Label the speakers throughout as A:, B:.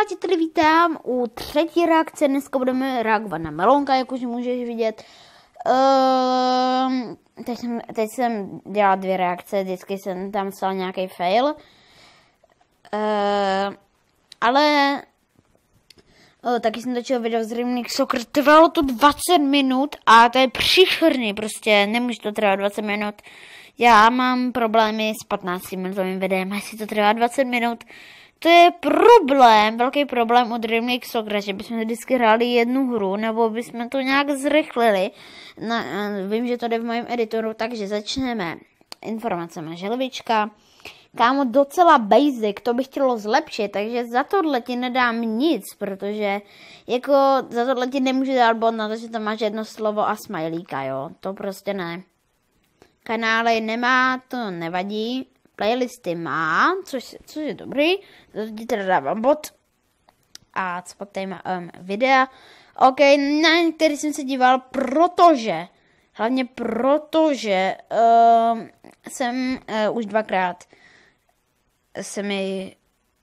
A: tě tady vítám u třetí reakce. Dneska budeme reagovat na Melonka, jak už můžeš vidět. Teď jsem dělala 2 reakce, vždycky jsem tam psal nějaký fail. Ale taky jsem točil video z Remix Soccer, trvalo to 20 minut a to je příšerný, prostě nemůže to trvat 20 minut. Já mám problémy s 15 minutovým videem, jestli to trvá 20 minut. To je problém, velký problém od Remix Soccer, že bychom vždycky hráli jednu hru, nebo bychom to nějak zrychlili. Vím, že to jde v mém editoru, takže začneme informacemi. Želvička. Kámo, docela basic, to bych chtělo zlepšit, takže za tohle ti nedám nic, protože jako za tohle ti nemůžu dát bod na to, že tam máš jedno slovo a smajlíka, jo, to prostě ne. Kanály nemá, to nevadí, playlisty má, což je dobrý, to ti teda dávám bod. A co pak tady má videa, ok, na některý jsem se díval, hlavně protože jsem už 2krát se mi,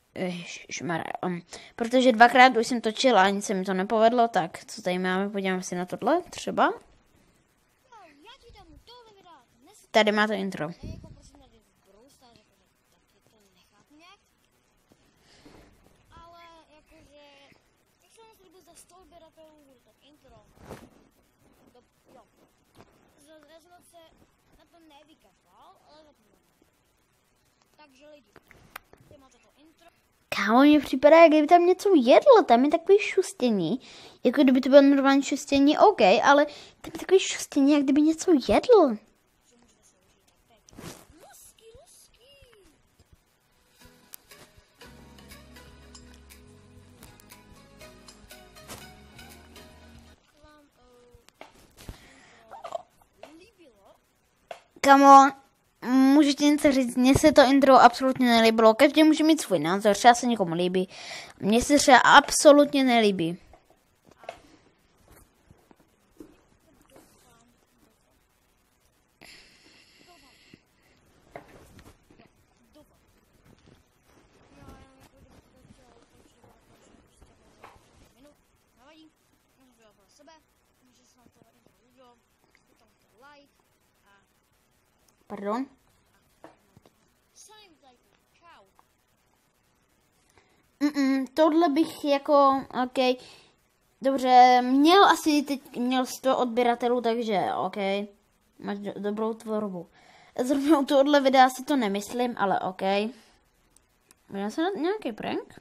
A: protože 2krát už jsem točila, ani se mi to nepovedlo, tak co tady máme, podíváme si na tohle třeba. Tady má to intro.
B: Takže lidi, máte to intro.
A: Kámo, mně připadá, jak kdyby tam něco jedlo, tam je takový šustění, jako kdyby to bylo normální šustění, ok, ale tam je takový šustění, jak kdyby něco jedlo. Kámo, můžu ti něco říct, mně se to intro absolutně nelíbilo, každý může mít svůj názor, třeba se někomu líbí, mně se třeba absolutně nelíbí. Pardon? Tohle bych jako, ok, dobře, měl 100 odběratelů, takže ok, máš dobrou tvorbu. Zrovna u tohohle videa si to nemyslím, ale ok. Měl se na nějaký prank?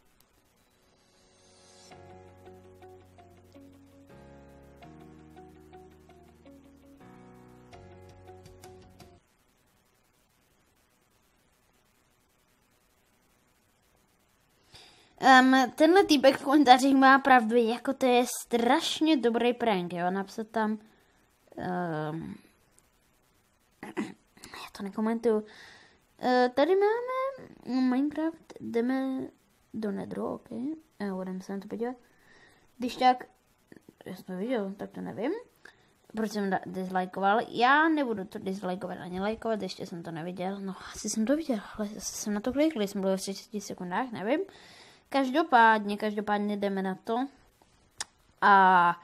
A: Tenhle týpek v komentářích má pravdu, jako to je strašně dobrý prank, jo, napsat tam, já to nekomentuju, tady máme Minecraft, jdeme do Nedru, ok, budeme se na to podívat, když tak, já jsem to viděl, tak to nevím, proč jsem dislikeoval, já nebudu to dislikeovat ani lajkovat, ještě jsem to neviděl, no asi jsem to viděl, ale zase jsem na to klikl, jsem byl v 30 sekundách, nevím. Každopádně jdeme na to. A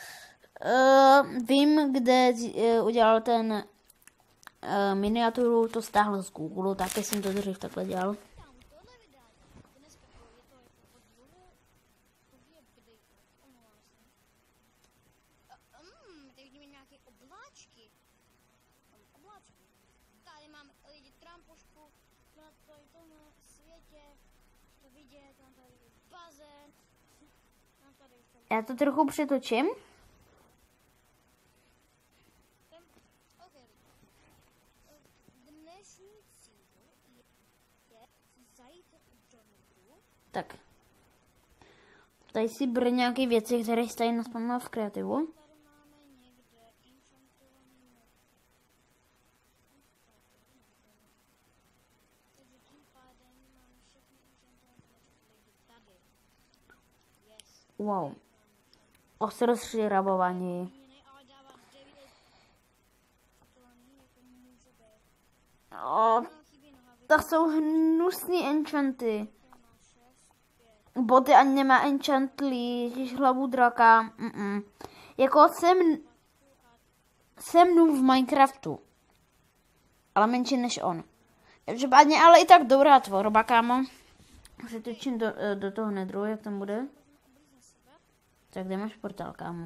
A: vím, kde udělal ten miniaturu, to stáhl z Google, taky jsem to dřív takhle dělal.
B: Tady máme lidi trampošku na tomhle světě. Vidět, mám tady bazén.
A: Já to trochu přetočím.
B: Dnešní cíl je zajít do Nedru.
A: Tak. Tady si bude nějaké věci, které jste naspomněl v kreativu.
B: Tady máme někde enchantovaný mod. Takže tím pádem máme všechny enchantované lidi tady. Yes.
A: Wow. Ostro rabování. To jsou hnusný enchanty. boty ani nemá enchantly, ježiš hlavu draka. Jako jsem noob v Minecraftu. Ale menší než on. Každopádně, ale i tak dobrá tvorba, kámo. Se točím do toho nedru, jak tam bude. Tak kde máš portál, kámo?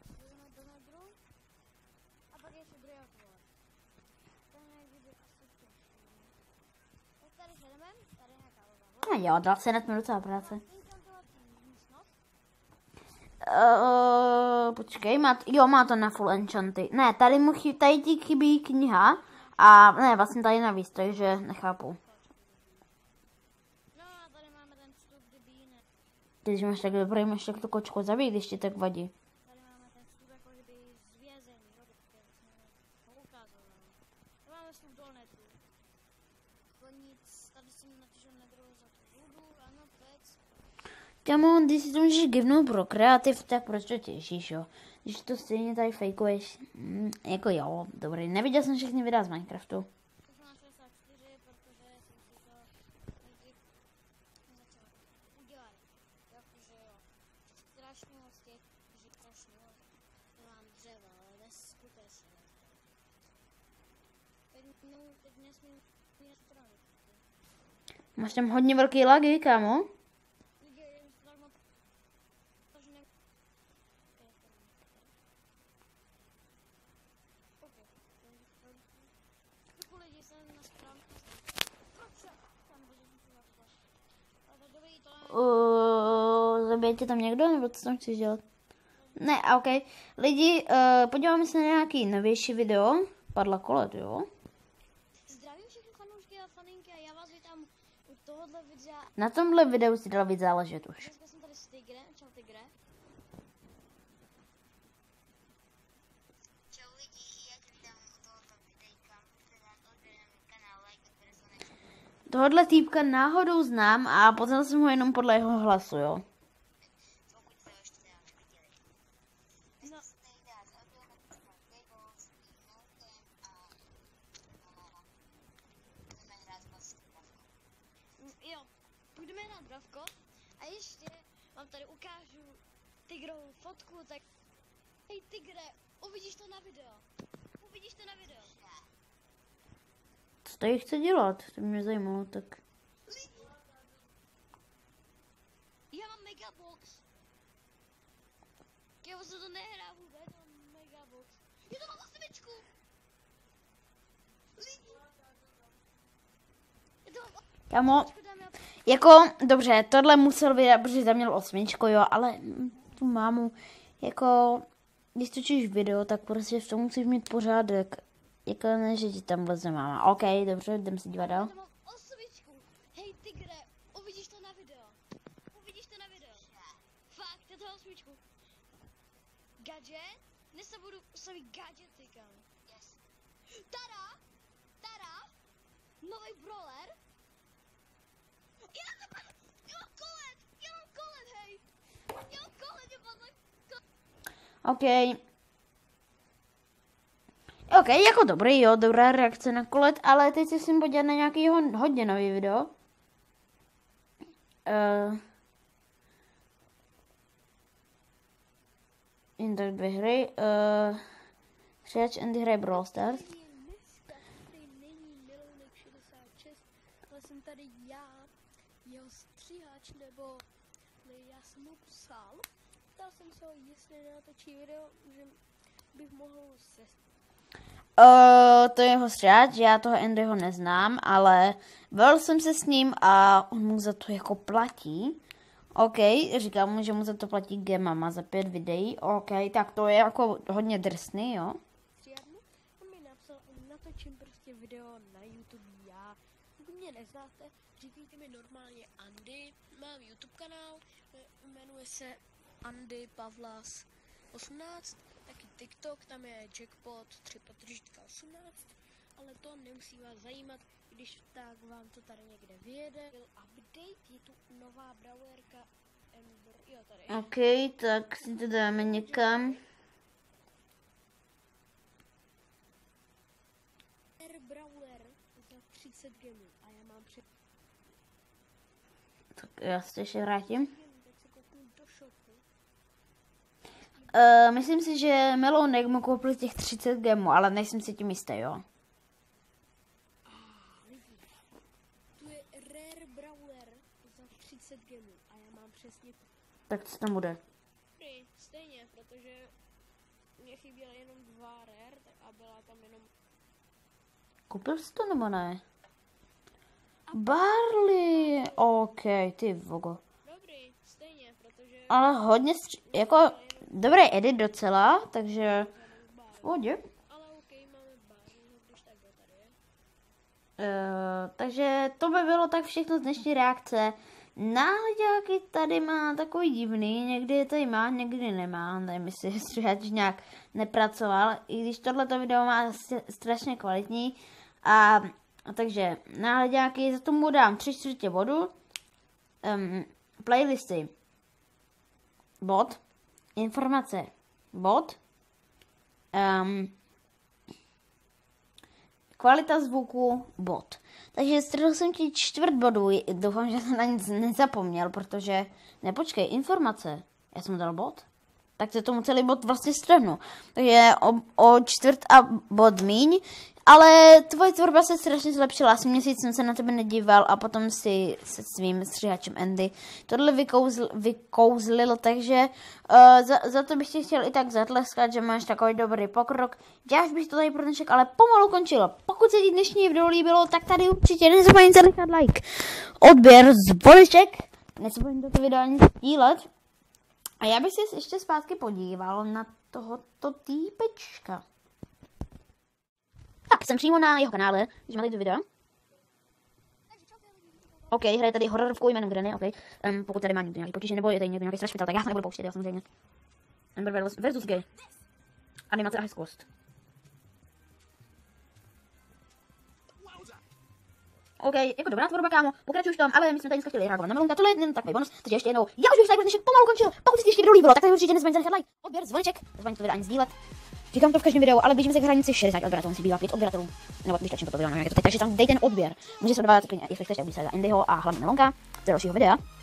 A: No jo, 20 minut docela práce. Počkej, má to na full enchanty. Ne, tady ti chybí kniha. A ne, vlastně tady navíc, takže nechápu.
B: No a tady máme ten vstup, kdyby jiné.
A: Když máš tak dobrý, máš tak tu kočku zabít, když ti tak vadí.
B: Tady máme ten vstup jako kdyby z vězení, no, to ukázal. Tady máme vstup do netu. Nic, tady jsem natočil nedrohu za tu vodu, ano, pec.
A: Kámo, když si to můžeš givnout pro kreativ, tak proč to těšíš, jo? Když to stejně tady fejkuješ, jako jo, dobrý, neviděl jsem všechny videa z Minecraftu.
B: To jsem na 64, protože jsem si to nejdřív začal udělat. Jakože jo, strašně moc těch, že strašně moc mám dřeva, ale neskutečně. Teď nesmím mě stranu.
A: Máš tam hodně velký lagy, kámo. Zabije tě tam někdo, nebo co tam chceš dělat? Ne, ok. Lidi, podíváme se na nějaký novější video. Padla kolet, jo?
B: Zdravím všechny fanoušky a faninky a já vás vítám u tohohle videa.
A: Na tomhle videu si dala víc záležet už.
B: Dneska jsem tady s Tigrem. Čau Tigre. Čau lidi, jak vítám u tohoto videjka. Odběr na můj kanál, like, odběr za
A: Tohle týpka náhodou znám a poznal jsem ho jenom podle jeho hlasu, jo?
B: pokud se ještě neviděli. No. Jo, půjdeme hrát dravko a ještě vám tady ukážu Tigrovou fotku, tak hej Tigre, uvidíš to na video. Uvidíš to na video.
A: Co tady chce dělat? To mě zajímalo, tak...
B: Já mám megabox. Já se to nehrá vůbec, mám megabox. Já to mám osmičku.
A: Kámo, jako, dobře, tohle musel vydat, protože tam měl 8, jo, ale tu mámu, jako, když točíš video, tak prostě v tom musíš mít pořádek. Jako ne, že ti tam vleze máma. OK, dobře, jdem se dívat dál.
B: Já mám osmičku. Hej Tigre, uvidíš to na video. Uvidíš to na video. Fakt, já to mám osmičku. Gadget? Dnes se budu samý gadgety, kam. Yes. Tada, nový brawler. Já mám kolet, hej. Já mám kolet, je padl
A: OK. OK, jako dobrý, jo, dobrá reakce na kolet, ale teď se musím podívat na nějaký hodně nový video. Jen tak 2 hry. Stříhač Andy hraje Brawl Stars.
B: Dneska tady není Milounek 66, ale jsem tady já, jeho stříhač, nebo já jsem mu psal. Ptal jsem se ho, jestli natočí video, že bych mohl se...
A: To je jeho stříhač, já toho Andyho neznám, ale bavil jsem se s ním a on mu za to jako platí. OK, říkám mu, že mu za to platí G-Mama za 5 videí. OK, tak to je jako hodně drsný, jo.
B: Stříhadnu? On mi napsal, natočím prostě video na YouTube já. Pokud mě neznáte, říkejte mi normálně Andy. Mám YouTube kanál, jmenuje se Andy Pavlas 18. Taky TikTok, tam je Jackpot 3.18, ale to nemusí vás zajímat, když tak vám to tady někde vyjede. Update, je tu nová brawlerka Ember, jo tady.
A: OK, tak si to dáme někam.
B: Brawler za 30 gemů a já mám před...
A: Tak já se ještě vrátím.
B: shopu?
A: Myslím si, že Melonek mu koupil těch 30 gemů, ale nejsem si tím jistý, jo.
B: Tu je Rare Brawler za 30 gemů a já mám přesně to.
A: Tak co tam bude?
B: Dobrý, stejně, protože mě chyběly jenom 2 Rare a byla tam jenom...
A: Koupil jsi to nebo ne? Barley, ok, ty vogo.
B: Dobrý, stejně, protože...
A: Ale hodně, jako, dobrý edit docela, takže v pohodě.
B: Ale ok, máme Barley, když tak ho tady je.
A: Takže to by bylo tak všechno z dnešní reakce. Náhledáky tady má takový divný, někdy je tady má, někdy nemá, nevím, jestli stříhač nějak nepracoval, i když tohleto video má strašně kvalitní. A takže náhledáky, za tomu dám 3/4 bodu, playlisty, bod, informace, bod, kvalita zvuku, bod. Takže strhl jsem ti 4 bodů, doufám, že jsem na nic nezapomněl, protože, nepočkej, informace, já jsem dal bod? Tak se tomu celý bod vlastně strhnu. Takže o 4 a bod míň, ale tvoje tvorba se strašně zlepšila, asi měsíc jsem se na tebe nedíval a potom si se svým stříhačem Andy tohle vykouzlil, takže za to bych ti chtěl i tak zatleskat, že máš takový dobrý pokrok. Já už bych to tady pro dnešek ale pomalu končil. Pokud se ti dnešní video líbilo, tak tady určitě nezapomeň zanechat like, odběr, zvoneček, nezapomeň toto video ani sdílet. A já bych si ještě zpátky podíval na tohoto týpečka. Tak, jsem přímo na jeho kanále, když máte to video. OK, hraje tady hororovku jménem Granny, OK. Pokud tady má někdo nějaký potíže, nebo je tady někdo nějaký strašný tak já to nebudu pouštět, jo, samozřejmě. Ember versus Gay. Animace a hezkost. OK, jako dobrá tvorba, kámo, pokračuj v tom, ale my jsme tady dneska chtěli reagovat na Melonka, tohle je jen takový bonus, takže ještě jednou, já už bych tady dnešek pomalu končil, pokud si ti ještě video líbilo, tak tady určitě nezapomeň zanechat like, odběr, zvoneček, nezapomeň to video ani sdílet. Říkám to v každém videu, ale blížíme se k hranici 60 odběratelů, musí bývá 5 odběratelů, nebo když tlačím toto video, nevím jak to teď, takže tam dej ten odběr, můžeš sledovat, jestli chceš, tak buď se za Andyho a hlavně Melonka, z dalšího videa.